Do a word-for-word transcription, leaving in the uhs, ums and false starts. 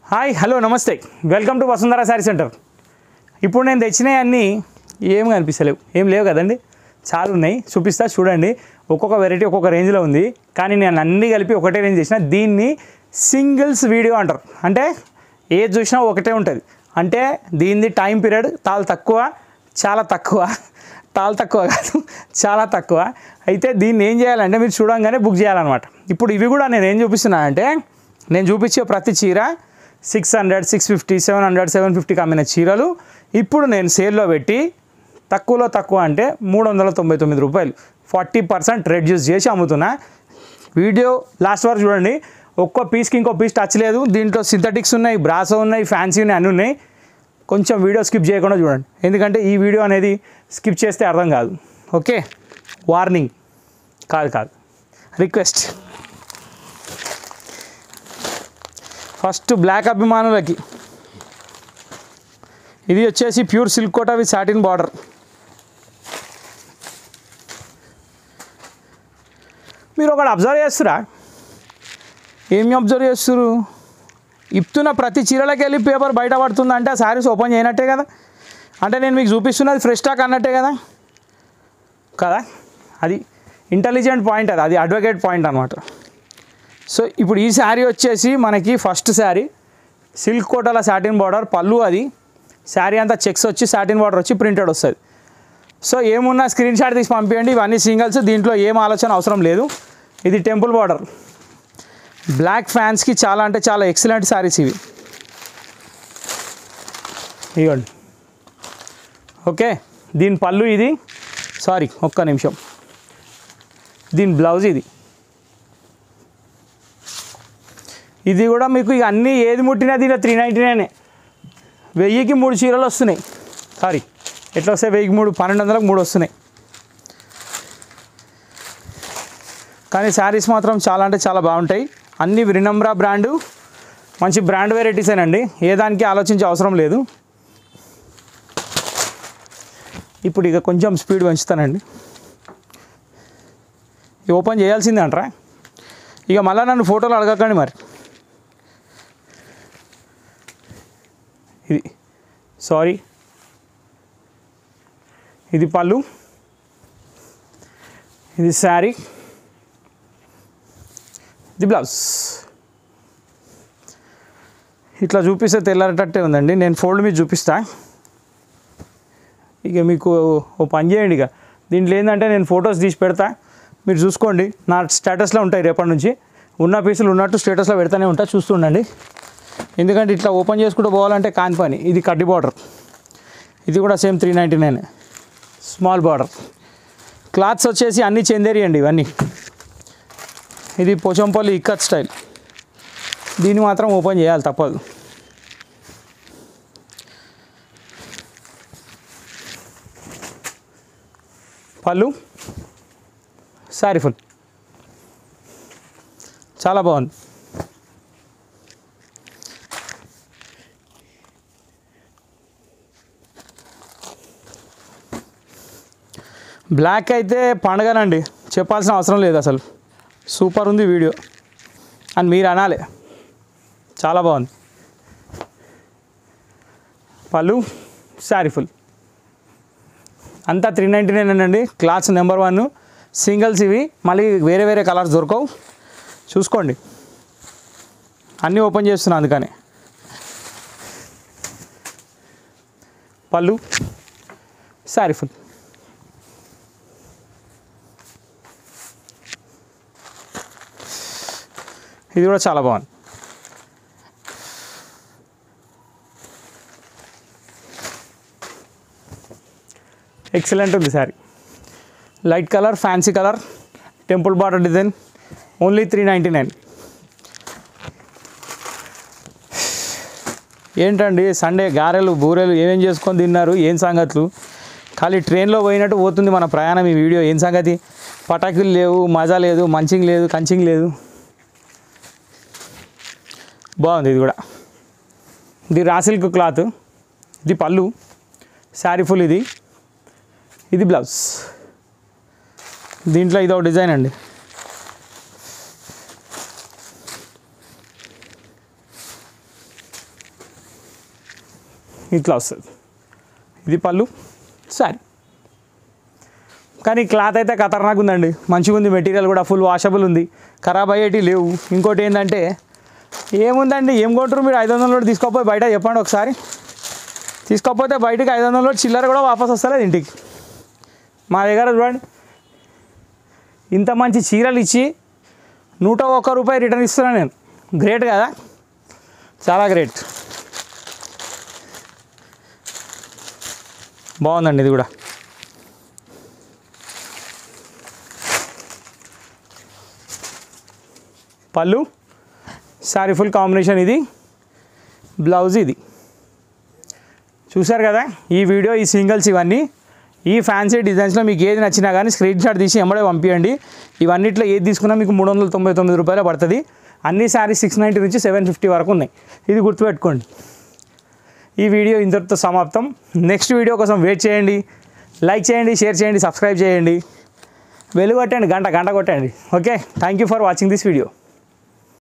Hi hello నమస్తే welcome to Vasundhara saree centre. ఇప్పుడు నేను తెచ్చినవి అన్నీ ఏం కనిపిస్తలేవు, ఏం లేవు కదండి, చాలా ఉన్నాయి. చూపిస్తా చూడండి. ఒక్కొక్క వెరైటీ ఒక్కొక్క రేంజ్లో ఉంది, కానీ నేను అన్నీ కలిపి ఒకటే రేంజ్ చేసిన. దీన్ని సింగిల్స్ వీడియో అంటారు. అంటే ఏది చూసినా ఒకటే ఉంటుంది. అంటే దీనిది టైం పీరియడ్ చాలా తక్కువ, చాలా తక్కువ, చాలా తక్కువ కాదు చాలా తక్కువ. అయితే దీన్ని ఏం చేయాలంటే మీరు చూడంగానే బుక్ చేయాలన్నమాట. ఇప్పుడు ఇవి కూడా నేను ఏం చూపిస్తున్నా అంటే, నేను చూపించే ప్రతి చీర six hundred six fifty seven hundred seven ఫిఫ్టీకి అమ్మిన చీరలు ఇప్పుడు నేను సేల్లో పెట్టి తక్కువలో తక్కువ అంటే మూడు వందల తొంభై తొమ్మిది రూపాయలు ఫార్టీ పర్సెంట్ రెడ్యూస్ చేసి అమ్ముతున్నా. వీడియో లాస్ట్ వరకు చూడండి. ఒక్కో పీస్కి ఇంకో పీస్ టచ్ లేదు. దీంట్లో సింథటిక్స్ ఉన్నాయి, బ్రాసో ఉన్నాయి, ఫ్యాన్సీ ఉన్నాయి, అన్నీ ఉన్నాయి. కొంచెం వీడియో స్కిప్ చేయకుండా చూడండి, ఎందుకంటే ఈ వీడియో అనేది స్కిప్ చేస్తే అర్థం కాదు. ఓకే, వార్నింగ్ కాదు కాదు రిక్వెస్ట్. ఫస్ట్ బ్లాక్ అభిమానులకి ఇది వచ్చేసి pure silk Kota with satin border. మీరు ఒకటి అబ్జర్వ్ చేస్తురా, ఏమి అబ్జర్వ్ చేస్తున్నారు? ఇప్పుతున్న ప్రతి చీరలకి వెళ్ళి పేపర్ బయట పడుతుందంటే ఆ శారీస్ ఓపెన్ చేయనట్టే కదా. అంటే నేను మీకు చూపిస్తున్నది ఫ్రెష్ స్టాక్ అన్నట్టే కదా కదా అది ఇంటెలిజెంట్ పాయింట్, అది అది అడ్వకేట్ పాయింట్ అనమాట. సో ఇప్పుడు ఈ శారీ వచ్చేసి మనకి ఫస్ట్ శారీ సిల్క్ కోటాల సాటిన్ బార్డర్ పళ్ళు. అది శారీ అంతా చెక్స్ వచ్చి సాటిన్ బార్డర్ వచ్చి ప్రింటెడ్ వస్తుంది. సో ఏమున్నా స్క్రీన్ షాట్ తీసి పంపించండి. ఇవన్నీ సింగిల్స్, దీంట్లో ఏం ఆలోచన అవసరం లేదు. ఇది టెంపుల్ బార్డర్. బ్లాక్ ఫ్యాన్స్కి చాలా అంటే చాలా ఎక్సలెంట్ శారీస్ ఇవి. ఇవ్వండి. ఓకే, దీని పళ్ళు ఇది. సారీ ఒక్క నిమిషం. దీని బ్లౌజ్ ఇది. ఇది కూడా మీకు ఇక అన్నీ ఏది ముట్టినా దీంట్లో త్రీ నైంటీ నైనే. వెయ్యికి మూడు చీరలు వస్తున్నాయి. సారీ ఎట్లా వస్తాయి? వెయ్యికి మూడు, పన్నెండు వందలకు మూడు వస్తున్నాయి. కానీ శారీస్ మాత్రం చాలా అంటే చాలా బాగుంటాయి. అన్నీ వినమ్రా బ్రాండు, మంచి బ్రాండ్ వెరైటీసేనండి. ఏ దానికి ఆలోచించే అవసరం లేదు. ఇప్పుడు ఇక కొంచెం స్పీడ్ పెంచుతానండి. ఇవి ఓపెన్ చేయాల్సిందే అంటారా? ఇక మళ్ళీ నన్ను ఫోటోలు అడగకండి. మరి ఇది సారీ ఇది పళ్ళు, ఇది శారీ, ఇది బ్లౌజ్. ఇట్లా చూపిస్తే తెల్లారేటట్టే ఉందండి. నేను ఫోల్డ్ మీద చూపిస్తా. ఇక మీకు ఓ పని చేయండి. ఇక దీంట్లో ఏంటంటే నేను ఫొటోస్ తీసి పెడతా, మీరు చూసుకోండి. నా స్టేటస్లో ఉంటాయి రేపటి నుంచి. ఉన్న పీసులు ఉన్నట్టు స్టేటస్లో పెడతానే ఉంటా, చూస్తుండండి. ఎందుకంటే ఇట్లా ఓపెన్ చేసుకుంటూ పోవాలంటే కాని పని. ఇది కడ్డీ బార్డర్. ఇది కూడా same three ninety nine small border. Clothes వచ్చేసి అన్నీ చందేరి అండి ఇవన్నీ. ఇది పోచంపల్లి ఇక్కత్ స్టైల్. దీన్ని మాత్రం ఓపెన్ చేయాలి, తప్పదు. పళ్ళు, శారీ ఫుల్ చాలా బాగుంది. బ్లాక్ అయితే పండగనండి, చెప్పాల్సిన అవసరం లేదు అసలు. సూపర్ ఉంది వీడియో అని మీరు అనాలి. చాలా బాగుంది. పళ్ళు, శారీ ఫుల్ అంతా త్రీ నైంటీ నైన్ అండి. Clothes number one. సింగిల్స్ ఇవి, మళ్ళీ వేరే వేరే కలర్స్ దొరకవు. చూసుకోండి, అన్నీ ఓపెన్ చేస్తున్నా అందుకని. పళ్ళు, శారీ ఫుల్. ఇది కూడా చాలా బాగుంది. ఎక్సలెంట్ ఉంది saree. Light colour, fancy colour, temple border design. Only three ninety nine. ఏంటండి సండే గారెలు బూరెలు ఏమేం చేసుకొని తిన్నారు? ఏం సంగతులు? ఖాళీ ట్రైన్లో పోయినట్టు పోతుంది మన ప్రయాణం. ఈ వీడియో ఏం సంగతి? పటాకులు లేవు, మజా లేదు, మంచింగ్ లేదు, కంచింగ్ లేదు. బాగుంది ఇది కూడా. ఇది రా సిల్క్ క్లాత్. ఇది పళ్ళు, శారీ ఫుల్. ఇది ఇది బ్లౌజ్. దీంట్లో ఇదో డిజైన్ అండి. ఇట్లా వస్తుంది. ఇది పళ్ళు సారీ. కానీ క్లాత్ అయితే ఖతర్నాక్ ఉందండి, మంచిగా ఉంది. మెటీరియల్ కూడా ఫుల్ వాషబుల్ ఉంది, ఖరాబ్ అయ్యేటి లేవు. ఇంకోటి ఏంటంటే ఏముందండి, ఏం కొంటారు మీరు? ఐదు వందల నోటు తీసుకోకపోయి బయట చెప్పండి ఒకసారి. తీసుకోకపోతే బయటకి ఐదు వందల నోటు చిల్లర కూడా వాపస్ వస్తలేదు ఇంటికి. మా దగ్గర చూడండి, ఇంత మంచి చీరలు ఇచ్చి నూట ఒక్క రూపాయి రిటర్న్ ఇస్తున్నాను నేను. గ్రేట్ కదా, చాలా గ్రేట్. బాగుందండి ఇది కూడా. పళ్ళు సారీ ఫుల్ కాంబినేషన్. ఇది బ్లౌజ్. ఇది చూసారు కదా ఈ వీడియో, ఈ సింగిల్స్ ఇవన్నీ. ఈ ఫ్యాన్సీ డిజైన్స్లో మీకు ఏది నచ్చినా కానీ స్క్రీన్ షాట్ తీసి ఎంబడే పంపించండి. ఇవన్నిట్లో ఏది తీసుకున్నా మీకు మూడు వందల తొంభై తొమ్మిది రూపాయలు పడుతుంది. అన్ని శారీస్ సిక్స్ నైంటీ నుంచి సెవెన్ ఫిఫ్టీ వరకు ఉన్నాయి. ఇది గుర్తుపెట్టుకోండి. ఈ వీడియో ఇంతటితో సమాప్తం. నెక్స్ట్ వీడియో కోసం వెయిట్ చేయండి. లైక్ చేయండి, షేర్ చేయండి, సబ్స్క్రైబ్ చేయండి, వెలుగు కొట్టండి, గంట గంట కొట్టండి. Okay, thank you for watching this video.